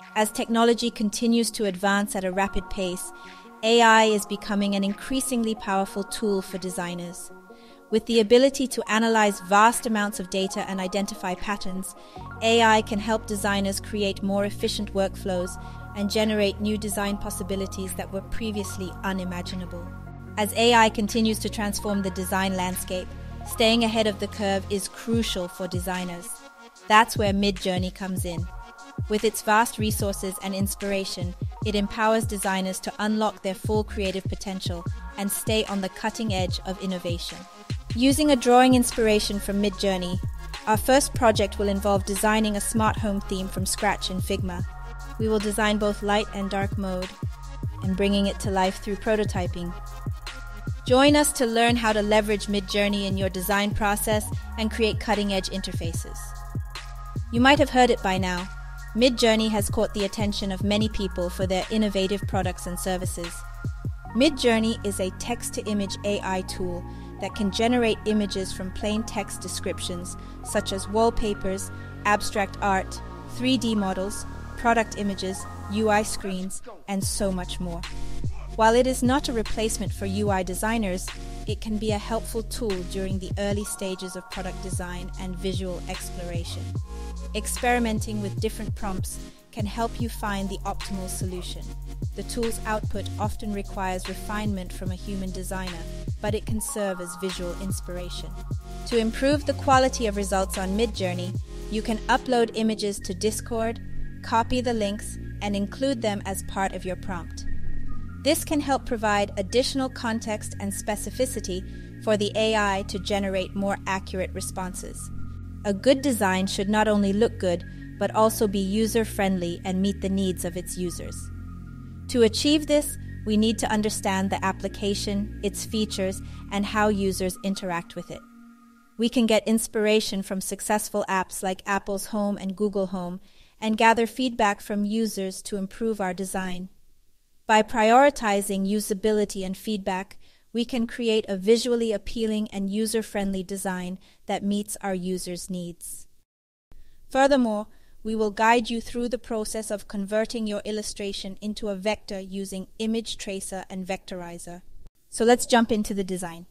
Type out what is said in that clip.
As technology continues to advance at a rapid pace, AI is becoming an increasingly powerful tool for designers. With the ability to analyze vast amounts of data and identify patterns, AI can help designers create more efficient workflows and generate new design possibilities that were previously unimaginable. As AI continues to transform the design landscape, staying ahead of the curve is crucial for designers. That's where Midjourney comes in. With its vast resources and inspiration, it empowers designers to unlock their full creative potential and stay on the cutting edge of innovation. Using a drawing inspiration from Midjourney, our first project will involve designing a smart home theme from scratch in Figma. We will design both light and dark mode and bringing it to life through prototyping. Join us to learn how to leverage Midjourney in your design process and create cutting-edge interfaces. You might have heard it by now. Midjourney has caught the attention of many people for their innovative products and services. Midjourney is a text-to-image AI tool that can generate images from plain text descriptions such as wallpapers, abstract art, 3D models, product images, UI screens, and so much more. While it is not a replacement for UI designers, it can be a helpful tool during the early stages of product design and visual exploration. Experimenting with different prompts can help you find the optimal solution. The tool's output often requires refinement from a human designer, but it can serve as visual inspiration. To improve the quality of results on Midjourney, you can upload images to Discord, copy the links, and include them as part of your prompt. This can help provide additional context and specificity for the AI to generate more accurate responses. A good design should not only look good, but also be user-friendly and meet the needs of its users. To achieve this, we need to understand the application, its features, and how users interact with it. We can get inspiration from successful apps like Apple's Home and Google Home, and gather feedback from users to improve our design. By prioritizing usability and feedback, we can create a visually appealing and user-friendly design that meets our users' needs. Furthermore, we will guide you through the process of converting your illustration into a vector using Image Tracer and Vectorizer. So let's jump into the design.